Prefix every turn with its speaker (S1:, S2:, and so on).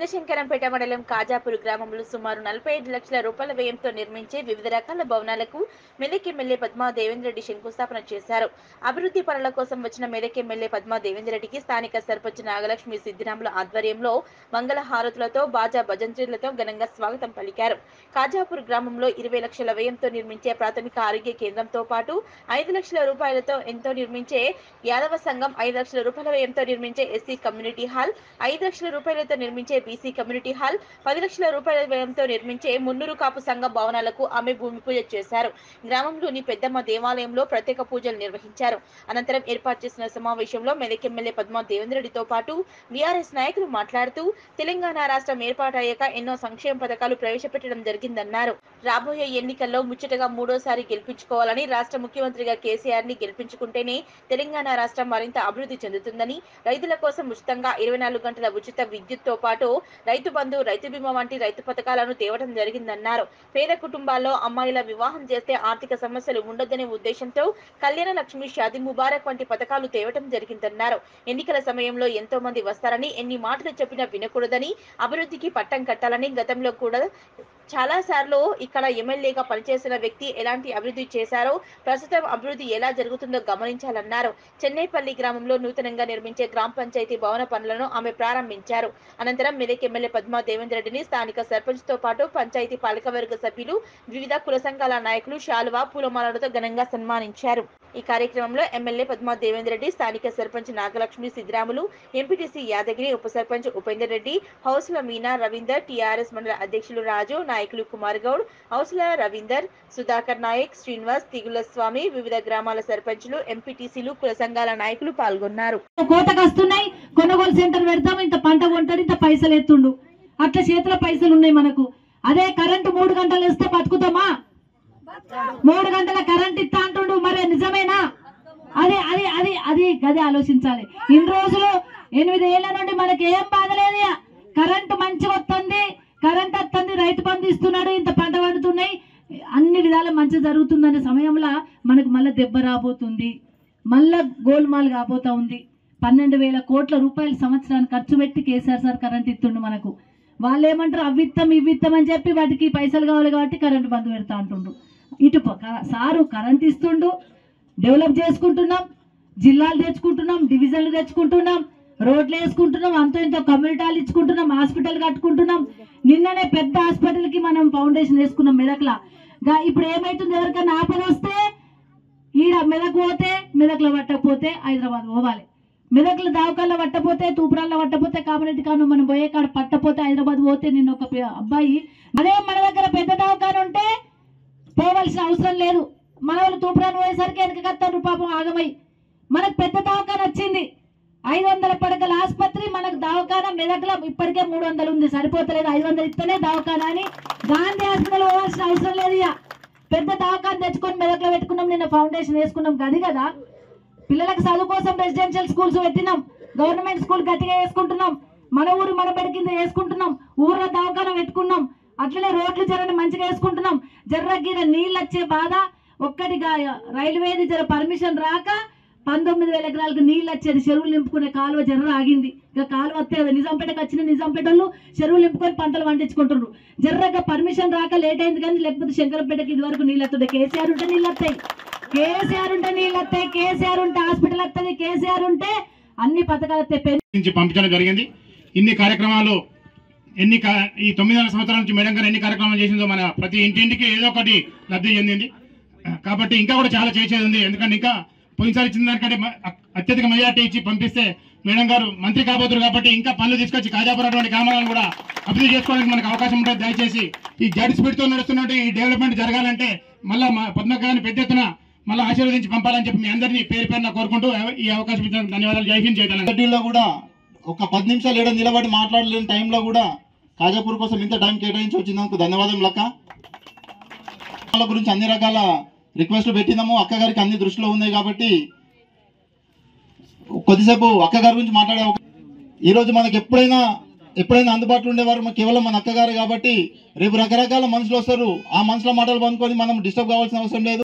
S1: చిన్నశంకరంపేట మండలం కాజాపూర్ గ్రామంలో సుమారు 45 లక్షల రూపాయల వ్యయంతో నిర్మించే వివిధ రకాల భవనాలకు మెదక్ ఎమ్మెల్యే పద్మా దేవేందర్ రెడ్డి శంకుస్థాపన చేశారు. అభివృద్ధి పనుల కోసం వచ్చిన మెదక్ ఎమ్మెల్యే పద్మా దేవేందర్ రెడ్డికి స్థానిక సర్పంచ్ నాగలక్ష్మి సిద్దిరాముల ఆధ్వర్యంలో మంగళ హారతులతో బాజా భజంత్రీలతో ఘనంగా స్వాగతం పలికారు. కాజాపూర్ గ్రామంలో 20 లక్షల వ్యయంతో నిర్మించే ప్రాథమిక ఆరోగ్య కేంద్రంతో పాటు 5 లక్షల రూపాయలతో నిర్మించే యాదవ సంఘం, 5 లక్షల రూపాయల వ్యయంతో నిర్మించే ఎస్సీ కమ్యూనిటీ హాల్, 5 లక్షల రూపాయలతో నిర్మించే బీసీ కమ్యూనిటీ హాల్, 10 లక్షల రూపాయల వ్యయంతో నిర్మించే మున్నూరు కాపు సంఘ భవనాలకు ఆమె భూమి పూజ చేశారు. గ్రామంలోని పెద్దమ్మ దేవాలయంలో ప్రత్యేక పూజలు నిర్వహించారు. అనంతరం ఏర్పాటు చేసిన సమావేశంలో మెదక్ ఎమ్మెల్యే పద్మా దేవేందర్ రెడ్డితో పాటు బీఆర్ఎస్ నాయకులు మాట్లాడుతూ తెలంగాణ రాష్ట్రం ఏర్పాటయ్యాక ఎన్నో సంక్షేమ పథకాలు ప్రవేశపెట్టడం జరిగిందన్నారు. రాబోయే ఎన్నికల్లో ముచ్చటగా మూడోసారి గెలిపించుకోవాలని, రాష్ట్ర ముఖ్యమంత్రిగా కేసీఆర్ ని గెలిపించుకుంటేనే తెలంగాణ రాష్ట్రం మరింత అభివృద్ధి చెందుతుందని, రైతుల కోసం ఉచితంగా 24 గంటల ఉచిత విద్యుత్తో పాటు రైతు బంధు, రైతు బీమా వంటి రైతు పథకాలను తేవడం జరిగిందన్నారు. పేద కుటుంబాల్లో అమ్మాయిల వివాహం చేస్తే ఆర్థిక సమస్యలు ఉండొద్దనే ఉద్దేశంతో కళ్యాణ లక్ష్మి, షాదీ ముబారక్ వంటి పథకాలు తేవడం జరిగిందన్నారు. ఎన్నికల సమయంలో ఎంతో మంది వస్తారని, ఎన్ని మాటలు చెప్పినా వినకూడదని, అభివృద్ధికి పట్టం కట్టాలని, గతంలో కూడా చాలా సార్లు ఇక్కడ ఎమ్మెల్యేగా పనిచేసిన వ్యక్తి ఎలాంటి అభివృద్ధి చేశారో, ప్రస్తుతం అభివృద్ధి ఎలా జరుగుతుందో గమనించాలన్నారు. చెన్నైపల్లి గ్రామంలో నూతనంగా నిర్మించే గ్రామ పంచాయతీ భవన పనులను ఆమె ప్రారంభించారు. అనంతరం మెదక్ ఎమ్మెల్యే పద్మా దేవేందర్ రెడ్డిని స్థానిక సర్పంచ్ తో పాటు పంచాయతీ పాలకవర్గ సభ్యులు, వివిధ కుల సంఘాల నాయకులు శాలువా, పూలమాలలతో ఘనంగా సన్మానించారు. ఈ కార్యక్రమంలో ఎమ్మెల్యే పద్మా దేవేందర్ రెడ్డి, స్థానిక సర్పంచ్ నాగలక్ష్మి సిద్దిరాములు, ఎంపీటీసీ యాదగిరి, ఉప సర్పంచ్ ఉపేందర్ రెడ్డి, హౌస్ల మీనా, రవీందర్, టీఆర్ఎస్ మండల అధ్యక్షులు రాజు, నాయకులు కుమార్ గౌడ్, హౌస్ల రవీందర్, సుధాకర్ నాయక్, శ్రీనివాస్, తిగుల స్వామి, వివిధ గ్రామాల సర్పంచులు, ఎంపీటీసీలు, కుల సంఘాల నాయకులు పాల్గొన్నారు.
S2: కోతకొస్తున్నాయి, కొనుగోలు సెంటర్ పెడతాం, ఇంత పంట కొంటాడు, ఇంత పైసలు ఎత్తుండు, అట్లా చేతిలో పైసలు ఉన్నాయి మనకు. అదే కరెంటు 3 గంటలు ఇస్తే బతుకుతామా? 3 గంటల కరెంట్ ఇస్తా అంటుండు, మరి నిజమేనా? అది అది అది అది గది ఆలోచించాలి. ఇన్ని రోజులు 8 ఏళ్ల నుండి మనకి ఏం బాధలేదు. కరెంటు మంచిగా వస్తుంది, కరెంట్ వస్తుంది, రైతు బంధు ఇస్తున్నాడు, ఇంత పంట పండుతున్నాయి, అన్ని విధాల మంచి జరుగుతుందనే సమయంలో మనకు మళ్ళీ దెబ్బ రాబోతుంది, మళ్ళా గోల్మాల్ కాబోతా ఉంది. 12,000 కోట్ల రూపాయలు సంవత్సరానికి ఖర్చు పెట్టి కేసీఆర్ సార్ కరెంట్ ఇస్తుండు మనకు. వాళ్ళు ఏమంటారు, అవ్విత్తం ఇవ్విత్తం అని చెప్పి వాటికి పైసలు కావాలి కాబట్టి కరెంటు బంధు పెడతా అంటుండు. ఇటు సారు కరెంట్ ఇస్తుండు, డెవలప్ చేసుకుంటున్నాం, జిల్లాలు తెచ్చుకుంటున్నాం, డివిజన్లు తెచ్చుకుంటున్నాం, రోడ్లు వేసుకుంటున్నాం, అంతో ఇంతో కమ్యూనిటీలు ఇచ్చుకుంటున్నాం, హాస్పిటల్ కట్టుకుంటున్నాం. నిన్ననే పెద్ద హాస్పిటల్కి మనం ఫౌండేషన్ వేసుకున్నాం మెదక్లా. ఇప్పుడు ఏమైతుంది, ఎవరికైనా ఆపద వస్తే ఈడ మెదక్ పోతే, మెదక్లో పట్టకపోతే హైదరాబాద్ పోవాలి, మెదక్లో దావకాల్లో పట్టపోతే, తూపురాల్లో పట్టపోతే, కామరెడ్డి కాను మనం పోయే కాడ పట్టపోతే హైదరాబాద్ పోతే. నిన్న ఒక అబ్బాయి, అదే మన దగ్గర పెద్ద దవాఖాన ఉంటే పోవాల్సిన అవసరం లేదు, మన వాళ్ళు తూపురాలు పోయేసరికి వెనకత్తారు పాపం ఆగమై. మనకు పెద్ద దవాఖాన వచ్చింది, 500 పడకల ఆసుపత్రి, మనకు దవాఖాన మెదక్లో ఇప్పటికే 300 ఉంది, సరిపోతలేదు, 500 ఇస్తేనే దవాఖాన అని గాంధీ హాస్పిటల్ పోవాల్సిన అవసరం లేదు. పెద్ద దవాఖాన తెచ్చుకొని మెదక్లో పెట్టుకున్నాం, నిన్న ఫౌండేషన్ వేసుకున్నాం. గది కదా పిల్లలకు చదువు కోసం రెసిడెన్షియల్ స్కూల్స్ పెట్టినాం, గవర్నమెంట్ స్కూల్ గట్టిగా వేసుకుంటున్నాం, మన ఊరు మన బడి కింద వేసుకుంటున్నాం, ఊర్లో దవాఖాన పెట్టుకున్నాం, అట్లనే రోడ్లు జరని మంచిగా వేసుకుంటున్నాం. జర్రగిర నీళ్ళు వచ్చే బాధ ఒక్కటిగా, రైల్వేది జర పర్మిషన్ రాక 19,000 ఎకరాలకు నీళ్ళు వచ్చేది, చెరువులు నింపుకునే కాలువ జర్ర ఆగింది. ఇక కాలువ వస్తే నిజాంపేటకు వచ్చిన నిజాంపేట వాళ్ళు చెరువులు నింపుకొని పంటలు పండించుకుంటున్నారు. జర్రగా పర్మిషన్ రాక లేట్ అయింది, కానీ లేకపోతే శంకరంపేటకి ఇదివరకు నీళ్ళు వస్తుండే. కేసీఆర్ ఉంటే నీళ్ళు వస్తాయి, కేసీఆర్ ఉంటే నీళ్ళు వస్తాయి, కేసీఆర్ ఉంటే హాస్పిటల్ వస్తుంది, కేసీఆర్ ఉంటే అన్ని పథకాలు వస్తాయి.
S3: పంపించడం జరిగింది. ఇన్ని కార్యక్రమాలు ఈ 9 సంవత్సరాల నుంచి మేడం గారు ఎన్ని కార్యక్రమాలు చేసిందో మన ప్రతి ఇంటింటికి ఏదో ఒకటి లబ్ధి చెందింది. కాబట్టి ఇంకా కూడా చాలా చేసేది ఉంది. ఎందుకంటే ఇంకా పోయినసారి ఇచ్చిన దానికంటే అత్యధిక మెజార్టీ ఇచ్చి పంపిస్తే మేడం గారు మంత్రి కాబోతున్నారు. కాబట్టి ఇంకా పనులు తీసుకొచ్చి కాజాపురం అటువంటి గ్రామాలను కూడా అభివృద్ధి చేసుకోవడానికి మనకు అవకాశం ఉంటుంది. దయచేసి ఈ జడ్ స్పీడ్ తో నడుస్తున్నట్టు ఈ డెవలప్మెంట్ జరగాలంటే మళ్ళా పద్మ గారిని పెద్ద ఎత్తున మళ్ళీ ఆశీర్వదించి పంపాలని చెప్పి మీ అందరినీ పేరు పేరున కోరుకుంటూ ఈ అవకాశం ఇచ్చిన ధన్యవాదాలు. జై హింద్, జై తెలంగాణ.
S4: కూడా ఒక 10 నిమిషాలు ఏడ నిలబడి మాట్లాడలేని టైంలో కూడా కాజాపూర్ కోసం ఇంత టైం కేటాయించి వచ్చినందుకు ధన్యవాదం. లక్క వాళ్ళ గురించి అన్ని రకాల రిక్వెస్ట్లు పెట్టినాము, అక్క గారికి అన్ని దృష్టిలో ఉన్నాయి. కాబట్టి కొద్దిసేపు అక్క గారి గురించి మాట్లాడే ఈరోజు మనకి ఎప్పుడైనా అందుబాటులో ఉండేవారు కేవలం మన అక్క గారు. కాబట్టి రేపు రకరకాల మనుషులు వస్తారు, ఆ మనుషుల మాటలు పండుకొని మనం డిస్టర్బ్ కావాల్సిన అవసరం లేదు.